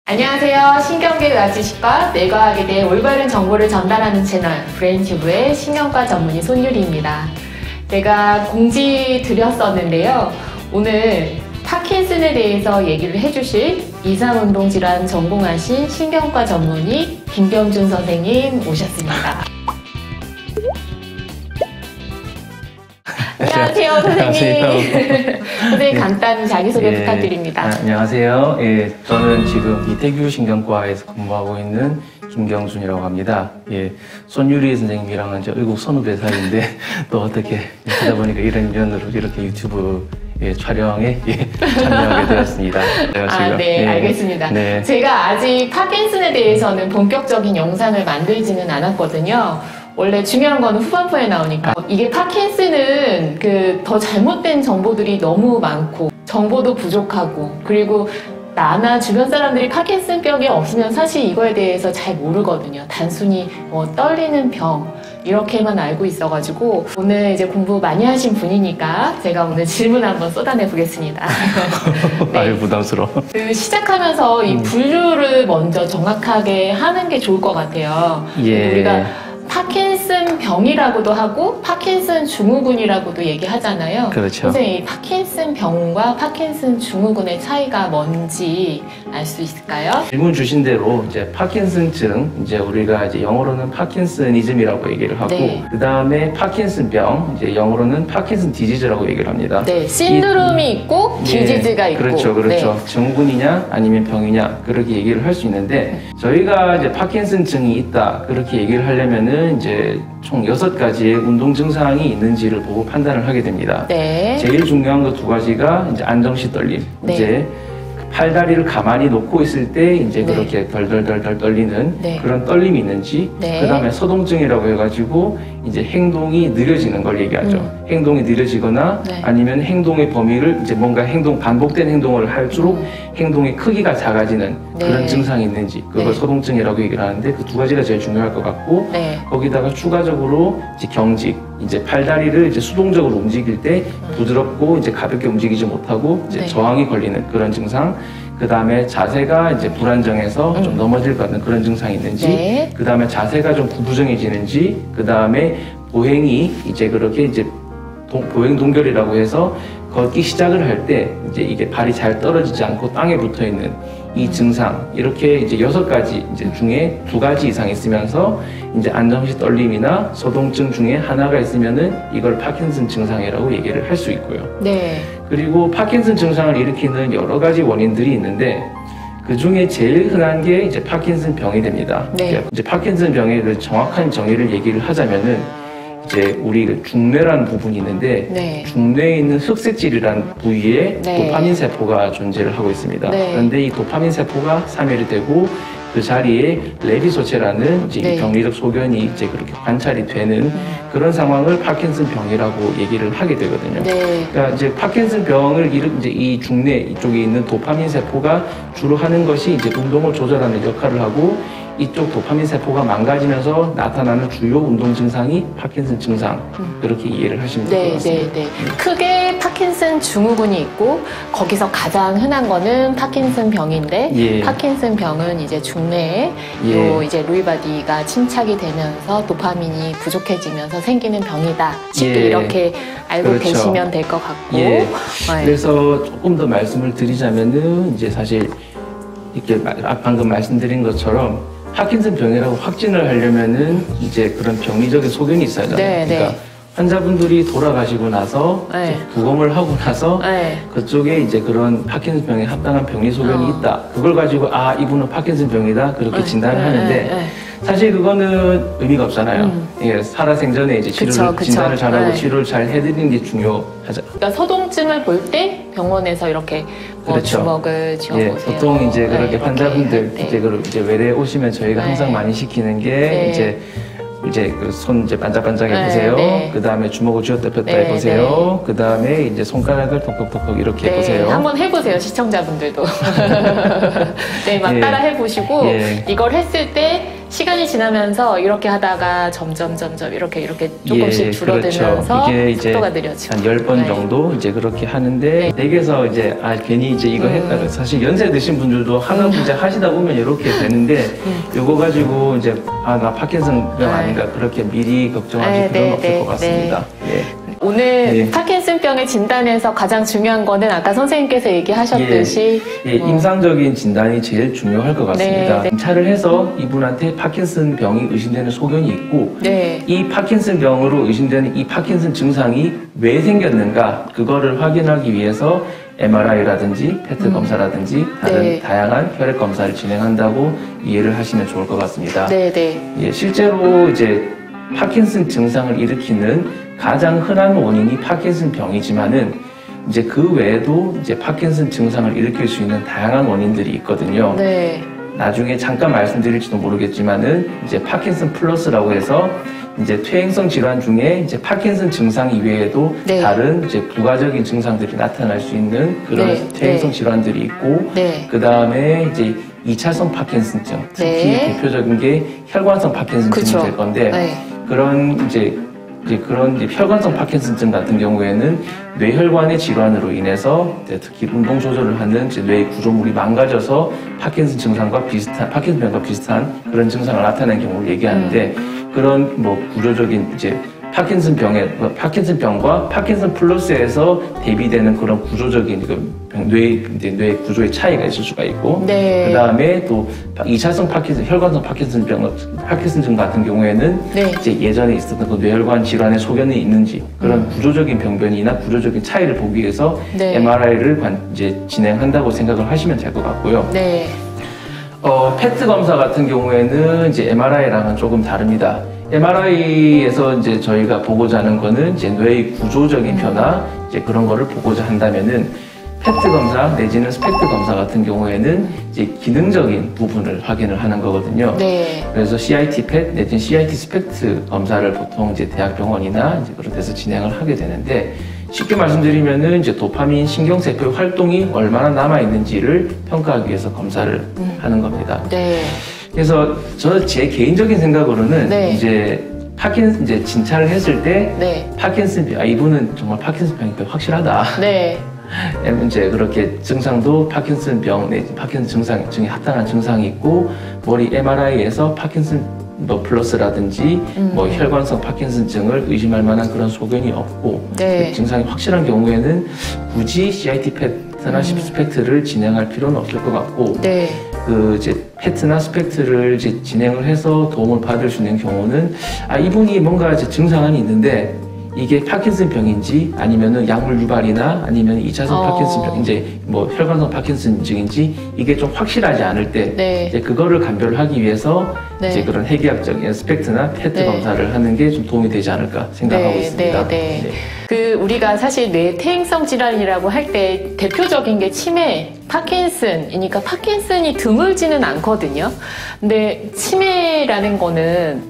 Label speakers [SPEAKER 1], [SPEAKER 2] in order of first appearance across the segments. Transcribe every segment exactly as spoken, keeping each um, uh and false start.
[SPEAKER 1] 안녕하세요. 신경계 의학지식과 뇌과학에 대해 올바른 정보를 전달하는 채널 브레인튜브의 신경과 전문의 손유리입니다. 제가 공지 드렸었는데요. 오늘 파킨슨에 대해서 얘기를 해주실 이상운동질환 전공하신 신경과 전문의 김경준 선생님 모셨습니다. 안녕하세요, 선생님.
[SPEAKER 2] 안녕하세요.
[SPEAKER 1] 선생님 간단히 자기소개
[SPEAKER 2] 예,
[SPEAKER 1] 부탁드립니다.
[SPEAKER 2] 아, 안녕하세요. 예, 저는 지금 이태규 신경과에서 근무하고 있는 김경준이라고 합니다. 예, 손유리 선생님이랑은 이제 의국 선후배 사이인데 또 어떻게 하다 보니까 이런 인연으로 이렇게 유튜브 예, 촬영에 예, 참여하게 되었습니다. 제가
[SPEAKER 1] 아,
[SPEAKER 2] 지금,
[SPEAKER 1] 네,
[SPEAKER 2] 예,
[SPEAKER 1] 알겠습니다.
[SPEAKER 2] 네.
[SPEAKER 1] 제가 아직 파킨슨에 대해서는 본격적인 영상을 만들지는 않았거든요. 원래 중요한 거는 후반부에 나오니까 이게 파킨슨은 그 더 잘못된 정보들이 너무 많고 정보도 부족하고 그리고 나나 주변 사람들이 파킨슨병이 없으면 사실 이거에 대해서 잘 모르거든요. 단순히 뭐 떨리는 병 이렇게만 알고 있어가지고 오늘 이제 공부 많이 하신 분이니까 제가 오늘 질문 한번 쏟아내 보겠습니다.
[SPEAKER 2] 네. 아유, 부담스러워.
[SPEAKER 1] 그 시작하면서 이 분류를 먼저 정확하게 하는 게 좋을 것 같아요.
[SPEAKER 2] 예.
[SPEAKER 1] 우리가 파킨슨 병이라고도 하고 파킨슨 증후군이라고도 얘기하잖아요.
[SPEAKER 2] 그렇죠.
[SPEAKER 1] 선생님, 이 파킨슨 병과 파킨슨 증후군의 차이가 뭔지 알 수 있을까요?
[SPEAKER 2] 질문 주신 대로 이제 파킨슨증, 이제 우리가 이제 영어로는 파킨슨이즘이라고 얘기를 하고,
[SPEAKER 1] 네.
[SPEAKER 2] 그 다음에 파킨슨병, 이제 영어로는 파킨슨 디지즈라고 얘기를 합니다.
[SPEAKER 1] 네, 신드롬이
[SPEAKER 2] 이,
[SPEAKER 1] 있고
[SPEAKER 2] 예,
[SPEAKER 1] 디지즈가 있고.
[SPEAKER 2] 그렇죠, 그렇죠.
[SPEAKER 1] 네.
[SPEAKER 2] 증후군이냐 아니면 병이냐 그렇게 얘기를 할 수 있는데, 저희가 이제 파킨슨증이 있다 그렇게 얘기를 하려면은 이제 총 여섯 가지의 운동 증상이 있는지를 보고 판단을 하게 됩니다.
[SPEAKER 1] 네.
[SPEAKER 2] 제일 중요한 거 두 가지가 이제 안정시 떨림,
[SPEAKER 1] 네.
[SPEAKER 2] 이제 팔다리를 가만히 놓고 있을 때 이제
[SPEAKER 1] 네.
[SPEAKER 2] 그렇게 덜덜덜덜 떨리는
[SPEAKER 1] 네.
[SPEAKER 2] 그런 떨림이 있는지,
[SPEAKER 1] 네.
[SPEAKER 2] 그 다음에 서동증이라고 해가지고 이제 행동이 느려지는 걸 얘기하죠.
[SPEAKER 1] 음.
[SPEAKER 2] 행동이 느려지거나
[SPEAKER 1] 네.
[SPEAKER 2] 아니면 행동의 범위를 이제 뭔가 행동 반복된 행동을 할수록
[SPEAKER 1] 음.
[SPEAKER 2] 행동의 크기가 작아지는
[SPEAKER 1] 네.
[SPEAKER 2] 그런 증상이 있는지, 그걸
[SPEAKER 1] 네.
[SPEAKER 2] 서동증이라고 얘기를 하는데 그 두 가지가 제일 중요할 것 같고,
[SPEAKER 1] 네.
[SPEAKER 2] 거기다가 추가적으로 이제 경직, 이제 팔다리를 이제 수동적으로 움직일 때 부드럽고 이제 가볍게 움직이지 못하고 이제
[SPEAKER 1] 네.
[SPEAKER 2] 저항이 걸리는 그런 증상, 그 다음에 자세가 이제 불안정해서
[SPEAKER 1] 음.
[SPEAKER 2] 좀 넘어질 것 같은 그런 증상이 있는지,
[SPEAKER 1] 네.
[SPEAKER 2] 그 다음에 자세가 좀 구부정해지는지, 그 다음에 보행이 이제 그렇게 이제 동, 보행 동결이라고 해서 걷기 시작을 할 때 이제 이게 발이 잘 떨어지지 않고 땅에 붙어 있는 이 증상, 이렇게 이제 여섯 가지 이제 중에 두 가지 이상 있으면서 이제 안정시 떨림이나 서동증 중에 하나가 있으면은 이걸 파킨슨 증상이라고 얘기를 할 수 있고요.
[SPEAKER 1] 네.
[SPEAKER 2] 그리고 파킨슨 증상을 일으키는 여러 가지 원인들이 있는데 그 중에 제일 흔한 게 이제 파킨슨 병이 됩니다.
[SPEAKER 1] 네.
[SPEAKER 2] 그러니까 이제 파킨슨 병의 그 정확한 정의를 얘기를 하자면은 이제 우리 그 중뇌라는 부분이 있는데
[SPEAKER 1] 네.
[SPEAKER 2] 중뇌에 있는 흑색질이라는 부위에
[SPEAKER 1] 네.
[SPEAKER 2] 도파민 세포가 존재를 하고 있습니다.
[SPEAKER 1] 네.
[SPEAKER 2] 그런데 이 도파민 세포가 사멸이 되고 그 자리에 레비소체라는 이제
[SPEAKER 1] 네.
[SPEAKER 2] 병리적 소견이 이제 그렇게 관찰이 되는
[SPEAKER 1] 음.
[SPEAKER 2] 그런 상황을 파킨슨 병이라고 얘기를 하게 되거든요.
[SPEAKER 1] 네.
[SPEAKER 2] 그러니까 이제 파킨슨 병을 일으 이제 이 중뇌 이쪽에 있는 도파민 세포가 주로 하는 것이 이제 운동을 조절하는 역할을 하고, 이쪽 도파민 세포가 망가지면서 나타나는 주요 운동 증상이 파킨슨 증상,
[SPEAKER 1] 음.
[SPEAKER 2] 그렇게 이해를 하시면 될 것
[SPEAKER 1] 네,
[SPEAKER 2] 같습니다.
[SPEAKER 1] 네, 네. 크게 파킨슨 증후군이 있고 거기서 가장 흔한 거는 파킨슨 병인데
[SPEAKER 2] 예.
[SPEAKER 1] 파킨슨 병은 이제 중뇌에
[SPEAKER 2] 예.
[SPEAKER 1] 요 이제 루이바디가 침착이 되면서 도파민이 부족해지면서 생기는 병이다. 쉽게
[SPEAKER 2] 예.
[SPEAKER 1] 이렇게 알고
[SPEAKER 2] 그렇죠.
[SPEAKER 1] 계시면 될 것 같고.
[SPEAKER 2] 예.
[SPEAKER 1] 네.
[SPEAKER 2] 그래서 조금 더 말씀을 드리자면은 이제 사실 이렇게 방금 말씀드린 것처럼 파킨슨 병이라고 확진을 하려면은 이제 그런 병리적인 소견이 있어야 하잖아요.
[SPEAKER 1] 네,
[SPEAKER 2] 그러니까
[SPEAKER 1] 네.
[SPEAKER 2] 환자분들이 돌아가시고 나서
[SPEAKER 1] 네.
[SPEAKER 2] 이제 부검을 하고 나서
[SPEAKER 1] 네.
[SPEAKER 2] 그쪽에 이제 그런 파킨슨 병에 합당한 병리 소견이
[SPEAKER 1] 어.
[SPEAKER 2] 있다. 그걸 가지고 아 이분은 파킨슨 병이다 그렇게
[SPEAKER 1] 네,
[SPEAKER 2] 진단을
[SPEAKER 1] 네,
[SPEAKER 2] 하는데
[SPEAKER 1] 네, 네.
[SPEAKER 2] 사실 그거는 의미가 없잖아요.
[SPEAKER 1] 음.
[SPEAKER 2] 예, 살아생전에 이제 치료를
[SPEAKER 1] 그쵸, 그쵸.
[SPEAKER 2] 진단을 잘하고
[SPEAKER 1] 네.
[SPEAKER 2] 치료를 잘 해드리는 게 중요하죠.
[SPEAKER 1] 그러니까 서동증을 볼 때 병원에서 이렇게 뭐
[SPEAKER 2] 그렇죠.
[SPEAKER 1] 주먹을 쥐어보세요.
[SPEAKER 2] 예, 보통 이제 그렇게
[SPEAKER 1] 네,
[SPEAKER 2] 환자분들
[SPEAKER 1] 이렇게. 네.
[SPEAKER 2] 이제 그 이제 외래 오시면 저희가
[SPEAKER 1] 네.
[SPEAKER 2] 항상 많이 시키는 게
[SPEAKER 1] 네.
[SPEAKER 2] 이제 이제 그 손 이제 반짝반짝
[SPEAKER 1] 네,
[SPEAKER 2] 해보세요.
[SPEAKER 1] 네.
[SPEAKER 2] 그 다음에 주먹을 쥐었다 폈다
[SPEAKER 1] 네,
[SPEAKER 2] 해보세요. 그 다음에 이제 손가락을 톡톡톡톡 이렇게
[SPEAKER 1] 네,
[SPEAKER 2] 해보세요.
[SPEAKER 1] 한번 해보세요, 시청자분들도. 네, 막
[SPEAKER 2] 예.
[SPEAKER 1] 따라 해보시고
[SPEAKER 2] 예.
[SPEAKER 1] 이걸 했을 때 시간이 지나면서 이렇게 하다가 점점 점점 이렇게 이렇게 조금씩
[SPEAKER 2] 예,
[SPEAKER 1] 줄어들면서
[SPEAKER 2] 그렇죠. 이게 이제
[SPEAKER 1] 속도가 느려지고
[SPEAKER 2] 한 열 번
[SPEAKER 1] 네.
[SPEAKER 2] 정도 이제 그렇게 하는데
[SPEAKER 1] 네.
[SPEAKER 2] 댁에서 이제 아 괜히 이제 이거
[SPEAKER 1] 음.
[SPEAKER 2] 했다가 사실 연세 드신 분들도 하다
[SPEAKER 1] 음.
[SPEAKER 2] 이제 하시다 보면 이렇게 되는데
[SPEAKER 1] 음.
[SPEAKER 2] 요거 가지고 이제 아 나 파킨슨병
[SPEAKER 1] 네.
[SPEAKER 2] 아닌가 그렇게 미리 걱정하실
[SPEAKER 1] 네,
[SPEAKER 2] 필요는
[SPEAKER 1] 네,
[SPEAKER 2] 없을
[SPEAKER 1] 네,
[SPEAKER 2] 것 같습니다. 예.
[SPEAKER 1] 오늘
[SPEAKER 2] 네.
[SPEAKER 1] 파킨슨병의 진단에서 가장 중요한 거는 아까 선생님께서 얘기하셨듯이
[SPEAKER 2] 예,
[SPEAKER 1] 어,
[SPEAKER 2] 임상적인 진단이 제일 중요할 것 같습니다.
[SPEAKER 1] 네, 네.
[SPEAKER 2] 검사를 해서 이분한테 파킨슨병이 의심되는 소견이 있고
[SPEAKER 1] 네.
[SPEAKER 2] 이 파킨슨병으로 의심되는 이 파킨슨 증상이 왜 생겼는가 그거를 확인하기 위해서 엠알아이라든지 페트
[SPEAKER 1] 음.
[SPEAKER 2] 검사라든지 다른
[SPEAKER 1] 네.
[SPEAKER 2] 다양한 혈액 검사를 진행한다고 이해를 하시면 좋을 것 같습니다.
[SPEAKER 1] 네, 네.
[SPEAKER 2] 예, 실제로 이제 파킨슨 증상을 일으키는 가장 흔한 원인이 파킨슨병이지만은 이제 그 외에도 이제 파킨슨 증상을 일으킬 수 있는 다양한 원인들이 있거든요.
[SPEAKER 1] 네.
[SPEAKER 2] 나중에 잠깐 말씀드릴지도 모르겠지만은 이제 파킨슨 플러스라고 해서 이제 퇴행성 질환 중에 이제 파킨슨 증상 이외에도
[SPEAKER 1] 네.
[SPEAKER 2] 다른 이제 부가적인 증상들이 나타날 수 있는 그런
[SPEAKER 1] 네.
[SPEAKER 2] 퇴행성
[SPEAKER 1] 네.
[SPEAKER 2] 질환들이 있고
[SPEAKER 1] 네.
[SPEAKER 2] 그 다음에 이제 이 차성 파킨슨증 특히
[SPEAKER 1] 네.
[SPEAKER 2] 대표적인 게 혈관성 파킨슨증이
[SPEAKER 1] 그쵸.
[SPEAKER 2] 될 건데
[SPEAKER 1] 네.
[SPEAKER 2] 그런 이제 이제 그런 이제 혈관성 파킨슨증 같은 경우에는 뇌혈관의 질환으로 인해서 이제 특히 운동 조절을 하는 이제 뇌 구조물이 망가져서 파킨슨 증상과 비슷한 파킨슨병과 비슷한 그런 증상을 나타내는 경우를 얘기하는데
[SPEAKER 1] 음.
[SPEAKER 2] 그런 뭐 구조적인 이제 파킨슨병의 뭐 파킨슨병과 파킨슨 플러스에서 대비되는 그런 구조적인 그 뇌 이제 뇌 구조의 차이가 있을 수가 있고
[SPEAKER 1] 네.
[SPEAKER 2] 그 다음에 또 이 차성 파킨슨 혈관성 파킨슨병 파킨슨증 같은 경우에는
[SPEAKER 1] 네.
[SPEAKER 2] 이제 예전에 있었던 그 뇌혈관 질환의 소견이 있는지 그런
[SPEAKER 1] 음.
[SPEAKER 2] 구조적인 병변이나 구조적인 차이를 보기 위해서
[SPEAKER 1] 네.
[SPEAKER 2] 엠알아이를 이제 진행한다고 생각을 하시면 될 것 같고요.
[SPEAKER 1] 네.
[SPEAKER 2] 어, 페트 검사 같은 경우에는 이제 엠알아이랑은 조금 다릅니다. 엠알아이에서 이제 저희가 보고자 하는 거는 이제 뇌의 구조적인
[SPEAKER 1] 음.
[SPEAKER 2] 변화, 이제 그런 거를 보고자 한다면은 페트 검사 내지는 스펙트 검사 같은 경우에는 이제 기능적인 부분을 확인을 하는 거거든요.
[SPEAKER 1] 네.
[SPEAKER 2] 그래서 씨아이티 펫 내지는 씨아이티 스펙트 검사를 보통 이제 대학병원이나 이제 그런 데서 진행을 하게 되는데 쉽게 말씀드리면은 이제 도파민 신경세포 활동이 얼마나 남아 있는지를 평가하기 위해서 검사를
[SPEAKER 1] 음.
[SPEAKER 2] 하는 겁니다.
[SPEAKER 1] 네.
[SPEAKER 2] 그래서 저는 제 개인적인 생각으로는
[SPEAKER 1] 네.
[SPEAKER 2] 이제 파킨 이제 진찰을 했을 때
[SPEAKER 1] 네.
[SPEAKER 2] 파킨슨병 아 이분은 정말 파킨슨병이 확실하다.
[SPEAKER 1] 네.
[SPEAKER 2] 이제 그렇게 증상도 파킨슨병 내지 파킨슨 증상 중에 합당한 증상이 있고 머리 엠알아이에서 파킨슨 뭐 플러스라든지
[SPEAKER 1] 음.
[SPEAKER 2] 뭐 혈관성 파킨슨증을 의심할 만한 그런 소견이 없고
[SPEAKER 1] 네.
[SPEAKER 2] 그 증상이 확실한 경우에는 굳이 씨아이티 페트나
[SPEAKER 1] 음.
[SPEAKER 2] 스펙트를 진행할 필요는 없을 것 같고
[SPEAKER 1] 네.
[SPEAKER 2] 그 이제 페트나 스펙트를 이제 진행을 해서 도움을 받을 수 있는 경우는 아 이분이 뭔가 이제 증상이 있는데 이게 파킨슨병인지 아니면은 약물 유발이나 아니면 이 차성
[SPEAKER 1] 어.
[SPEAKER 2] 파킨슨병 이제 뭐 혈관성 파킨슨증인지 이게 좀 확실하지 않을 때
[SPEAKER 1] 네.
[SPEAKER 2] 이제 그거를 감별을 하기 위해서
[SPEAKER 1] 네.
[SPEAKER 2] 이제 그런 해기학적인 스펙트나 페트
[SPEAKER 1] 네.
[SPEAKER 2] 검사를 하는 게 좀 도움이 되지 않을까 생각하고
[SPEAKER 1] 네,
[SPEAKER 2] 있습니다.
[SPEAKER 1] 네, 네. 그 우리가 사실 뇌 퇴행성 질환이라고 할 때 대표적인 게 치매, 파킨슨이니까 파킨슨이 드물지는 않거든요. 근데 치매라는 거는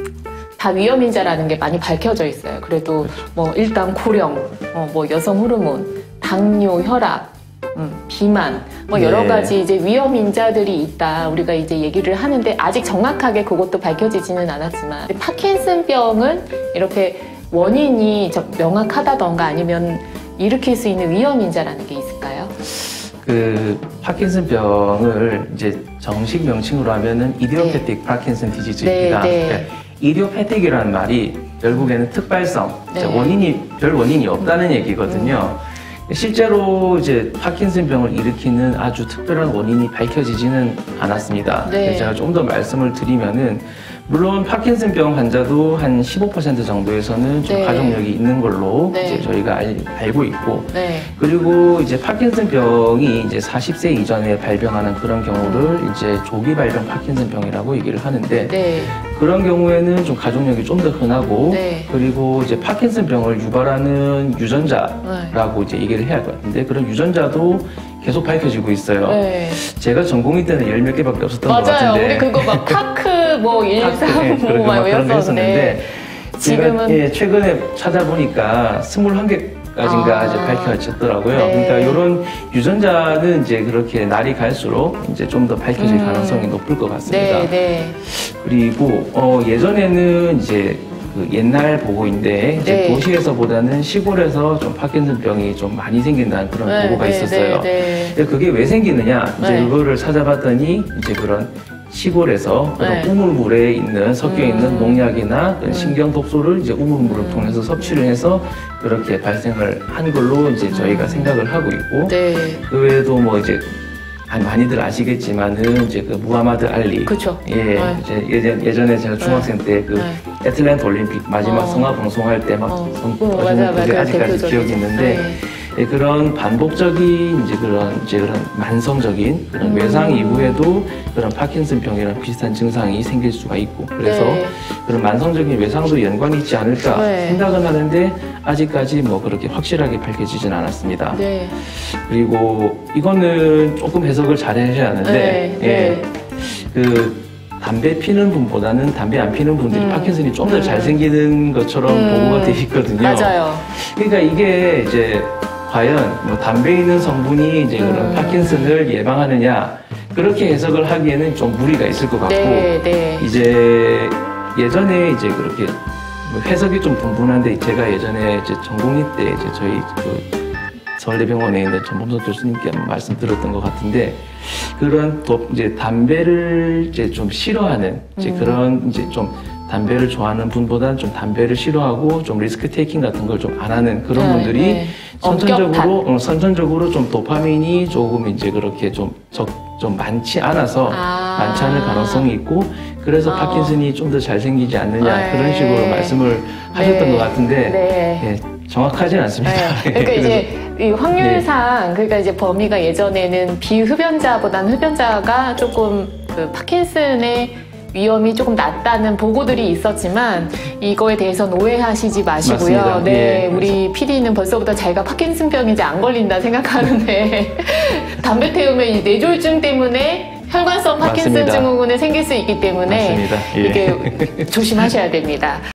[SPEAKER 1] 다 위험인자라는 게 많이 밝혀져 있어요. 그래도 뭐 일단 고령, 어, 뭐 여성 호르몬, 당뇨, 혈압, 음, 비만, 뭐 여러
[SPEAKER 2] 네.
[SPEAKER 1] 가지 이제 위험인자들이 있다. 우리가 이제 얘기를 하는데 아직 정확하게 그것도 밝혀지지는 않았지만 파킨슨병은 이렇게 원인이 좀 명확하다던가 아니면 일으킬 수 있는 위험인자라는 게 있을까요?
[SPEAKER 2] 그 파킨슨병을 이제 정식 명칭으로 하면은 이디오패틱 파킨슨 디지즈입니다.
[SPEAKER 1] 네, 네.
[SPEAKER 2] 그러니까 이디오패틱이라는 말이 결국에는 특발성,
[SPEAKER 1] 네.
[SPEAKER 2] 원인이 별 원인이 없다는 얘기거든요. 실제로 이제 파킨슨병을 일으키는 아주 특별한 원인이 밝혀지지는 않았습니다.
[SPEAKER 1] 네.
[SPEAKER 2] 제가 좀 더 말씀을 드리면은 물론 파킨슨병 환자도 한 십오 퍼센트 정도에서는 좀
[SPEAKER 1] 네.
[SPEAKER 2] 가족력이 있는 걸로
[SPEAKER 1] 네.
[SPEAKER 2] 이제 저희가 알, 알고 있고
[SPEAKER 1] 네.
[SPEAKER 2] 그리고 이제 파킨슨병이 이제 사십 세 이전에 발병하는 그런 경우를 이제 조기 발병 파킨슨병이라고 얘기를 하는데
[SPEAKER 1] 네.
[SPEAKER 2] 그런 경우에는 좀 가족력이 좀 더 흔하고
[SPEAKER 1] 네.
[SPEAKER 2] 그리고 이제 파킨슨병을 유발하는 유전자라고 이제 얘기를 해야 할 것 같은데 그런 유전자도 계속 밝혀지고 있어요.
[SPEAKER 1] 네.
[SPEAKER 2] 제가 전공의 때는 열 몇 개밖에 없었던 것
[SPEAKER 1] 맞아요.
[SPEAKER 2] 같은데
[SPEAKER 1] 우리 그거 막 파크 뭐
[SPEAKER 2] 네,
[SPEAKER 1] 일삼오
[SPEAKER 2] 그렇게
[SPEAKER 1] 막
[SPEAKER 2] 막 그런 거
[SPEAKER 1] 이랬었는데
[SPEAKER 2] 했었는데
[SPEAKER 1] 지금은
[SPEAKER 2] 제가 예, 최근에 찾아보니까 스물한 개 까지인가
[SPEAKER 1] 아.
[SPEAKER 2] 이제 밝혀졌더라고요.
[SPEAKER 1] 네.
[SPEAKER 2] 그러니까 이런 유전자는 이제 그렇게 날이 갈수록 이제 좀 더 밝혀질
[SPEAKER 1] 음.
[SPEAKER 2] 가능성이 높을 것 같습니다.
[SPEAKER 1] 네, 네.
[SPEAKER 2] 그리고 어, 예전에는 이제 그 옛날 보고인데 이제
[SPEAKER 1] 네.
[SPEAKER 2] 도시에서보다는 시골에서 좀 파킨슨병이 좀 많이 생긴다는 그런
[SPEAKER 1] 네,
[SPEAKER 2] 보고가
[SPEAKER 1] 네,
[SPEAKER 2] 있었어요.
[SPEAKER 1] 네, 네.
[SPEAKER 2] 근데 그게 왜 생기느냐 이제
[SPEAKER 1] 네.
[SPEAKER 2] 그거를 찾아봤더니 이제 그런 시골에서 그런
[SPEAKER 1] 네.
[SPEAKER 2] 우물물에 있는 섞여 있는
[SPEAKER 1] 음.
[SPEAKER 2] 농약이나 그런 신경 독소를 이제 우물물을
[SPEAKER 1] 음.
[SPEAKER 2] 통해서 섭취를 해서 그렇게 발생을 한 걸로 이제 저희가 생각을 하고 있고
[SPEAKER 1] 네.
[SPEAKER 2] 그 외에도 뭐 이제 아, 많이들 아시겠지만은 이제 그 무하마드 알리
[SPEAKER 1] 그쵸.
[SPEAKER 2] 예
[SPEAKER 1] 네.
[SPEAKER 2] 이제 예전 예전에 제가 중학생 때 그
[SPEAKER 1] 네.
[SPEAKER 2] 애틀랜타 올림픽 마지막
[SPEAKER 1] 어.
[SPEAKER 2] 성화 방송할 때막
[SPEAKER 1] 어.
[SPEAKER 2] 성-
[SPEAKER 1] 어, 맞아,
[SPEAKER 2] 그게
[SPEAKER 1] 맞아.
[SPEAKER 2] 아직까지
[SPEAKER 1] 대표적이죠.
[SPEAKER 2] 기억이 있는데
[SPEAKER 1] 네.
[SPEAKER 2] 예, 그런 반복적인 이제 그런 이제 그런 만성적인 그런
[SPEAKER 1] 음.
[SPEAKER 2] 외상 이후에도 그런 파킨슨병이랑 비슷한 증상이 생길 수가 있고 그래서
[SPEAKER 1] 네.
[SPEAKER 2] 그런 만성적인 외상도 연관이 있지 않을까
[SPEAKER 1] 네.
[SPEAKER 2] 생각은 하는데 아직까지 뭐 그렇게 확실하게 밝혀지진 않았습니다.
[SPEAKER 1] 네.
[SPEAKER 2] 그리고 이거는 조금 해석을 잘 해야 하는데
[SPEAKER 1] 네,
[SPEAKER 2] 예,
[SPEAKER 1] 네.
[SPEAKER 2] 그 담배 피는 분보다는 담배 안 피는 분들이
[SPEAKER 1] 음.
[SPEAKER 2] 파킨슨이 좀 더
[SPEAKER 1] 음.
[SPEAKER 2] 잘 생기는 것처럼
[SPEAKER 1] 음.
[SPEAKER 2] 보고가 돼 있거든요.
[SPEAKER 1] 맞아요.
[SPEAKER 2] 그러니까 이게 이제 과연 뭐 담배에 있는 성분이 이제 그런
[SPEAKER 1] 음.
[SPEAKER 2] 파킨슨을 예방하느냐 그렇게 해석을 하기에는 좀 무리가 있을 것 같고
[SPEAKER 1] 네, 네.
[SPEAKER 2] 이제 예전에 이제 그렇게 뭐 해석이 좀 분분한데 제가 예전에 이제 전공의 때 이제 저희 그 서울대병원에 있는 전범석 교수님께 한번 말씀드렸던 것 같은데 그런 또 이제 담배를 이제 좀 싫어하는 이제
[SPEAKER 1] 음.
[SPEAKER 2] 그런 이제 좀 담배를 좋아하는 분보다는 좀 담배를 싫어하고 좀 리스크 테이킹 같은 걸 좀 안 하는 그런
[SPEAKER 1] 네,
[SPEAKER 2] 분들이
[SPEAKER 1] 네.
[SPEAKER 2] 선천적으로 어, 선천적으로 좀 도파민이 조금 이제 그렇게 좀 적, 좀 많지 않아서
[SPEAKER 1] 아.
[SPEAKER 2] 많지 않을 가능성이 있고 그래서
[SPEAKER 1] 아.
[SPEAKER 2] 파킨슨이 좀 더 잘 생기지 않느냐
[SPEAKER 1] 네.
[SPEAKER 2] 그런 식으로 말씀을 하셨던
[SPEAKER 1] 네.
[SPEAKER 2] 것 같은데
[SPEAKER 1] 네.
[SPEAKER 2] 예, 정확하진 않습니다.
[SPEAKER 1] 네. 그러니까 이제 이 확률상 그러니까 이제 범위가 예전에는 비흡연자보다는 흡연자가 조금 그 파킨슨의 위험이 조금 낮다는 보고들이 있었지만 이거에 대해서는 오해하시지 마시고요.
[SPEAKER 2] 맞습니다.
[SPEAKER 1] 네,
[SPEAKER 2] 예,
[SPEAKER 1] 우리 피디는 벌써부터 자기가 파킨슨병이 이제 안 걸린다 생각하는데 담배 태우면 이 뇌졸중 때문에 혈관성 파킨슨
[SPEAKER 2] 맞습니다.
[SPEAKER 1] 증후군이 생길 수 있기 때문에
[SPEAKER 2] 맞습니다. 예.
[SPEAKER 1] 이게 조심하셔야 됩니다.